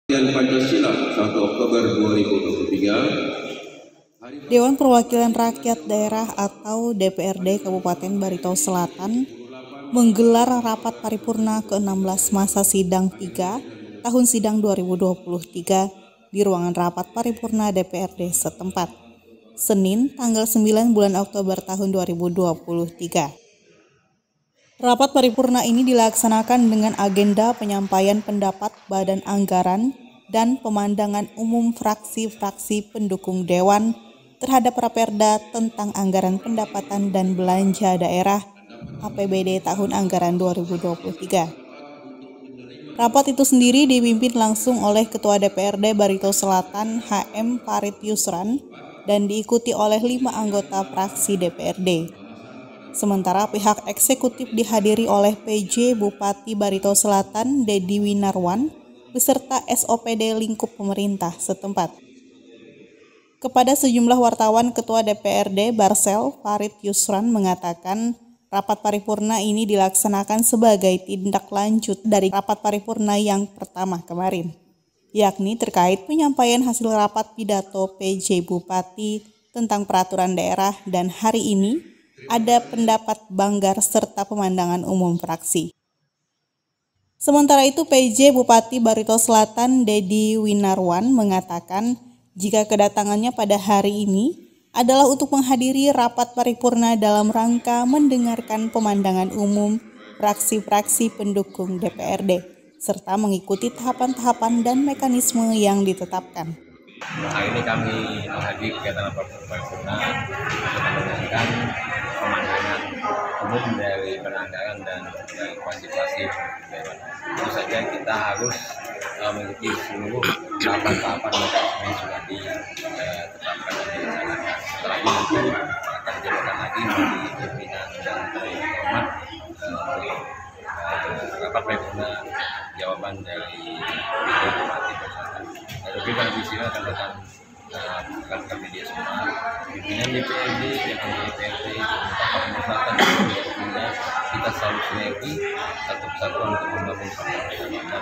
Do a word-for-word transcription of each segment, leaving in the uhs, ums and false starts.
Dan Pancasila satu Oktober dua ribu dua puluh tiga. Dewan Perwakilan Rakyat Daerah atau D P R D Kabupaten Barito Selatan menggelar rapat paripurna ke enam belas masa sidang tiga tahun sidang dua ribu dua puluh tiga di ruangan rapat paripurna D P R D setempat, Senin tanggal sembilan bulan Oktober tahun dua ribu dua puluh tiga. Rapat paripurna ini dilaksanakan dengan agenda penyampaian pendapat Badan Anggaran dan pemandangan umum fraksi-fraksi pendukung Dewan terhadap Raperda tentang anggaran pendapatan dan belanja daerah A P B D tahun anggaran dua ribu dua puluh tiga. Rapat itu sendiri dipimpin langsung oleh Ketua D P R D Barito Selatan H M Farid Yusran dan diikuti oleh lima anggota fraksi D P R D. Sementara pihak eksekutif dihadiri oleh P J Bupati Barito Selatan Dedi Winarwan beserta S O P D lingkup pemerintah setempat. Kepada sejumlah wartawan, Ketua D P R D Barsel Farid Yusran mengatakan rapat paripurna ini dilaksanakan sebagai tindak lanjut dari rapat paripurna yang pertama kemarin, yakni terkait penyampaian hasil rapat pidato P J Bupati tentang peraturan daerah, dan hari ini ada pendapat banggar serta pemandangan umum fraksi. Sementara itu, P J Bupati Barito Selatan Dedi Winarwan mengatakan jika kedatangannya pada hari ini adalah untuk menghadiri rapat paripurna dalam rangka mendengarkan pemandangan umum fraksi-fraksi pendukung D P R D serta mengikuti tahapan-tahapan dan mekanisme yang ditetapkan. Hari ini kami menghadiri kegiatan rapat paripurna untuk mendengarkan pemandangan umum dari penanggaran dan dari fraksi-fraksi Dewan. Tentu saja kita harus uh, mengikuti seluruh tahapan-tahapan mekanisme yang sudah ditetapkan dan direncanakan. Setelah ini nanti akan dijalankan lagi dari pimpinan dan dari hormat uh, uh, rapat paripurna jawaban dari P J Bupati Selatan. Tapi pada sisi akan datang akan ke media semua pimpinan D P R D yang ada di D P R D Kabupaten Selatan, kita selalu sinergi satu kesatuan untuk membangun Kabupaten.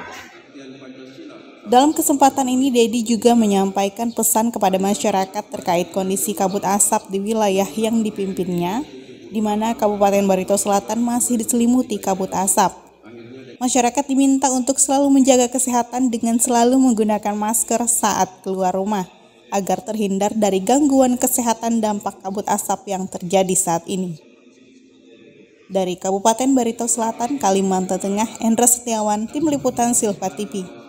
Dalam kesempatan ini, Dedi juga menyampaikan pesan kepada masyarakat terkait kondisi kabut asap di wilayah yang dipimpinnya, di mana Kabupaten Barito Selatan masih diselimuti kabut asap. Masyarakat diminta untuk selalu menjaga kesehatan dengan selalu menggunakan masker saat keluar rumah, agar terhindar dari gangguan kesehatan dampak kabut asap yang terjadi saat ini. Dari Kabupaten Barito Selatan, Kalimantan Tengah, Endra Setiawan, Tim Liputan Silva T V.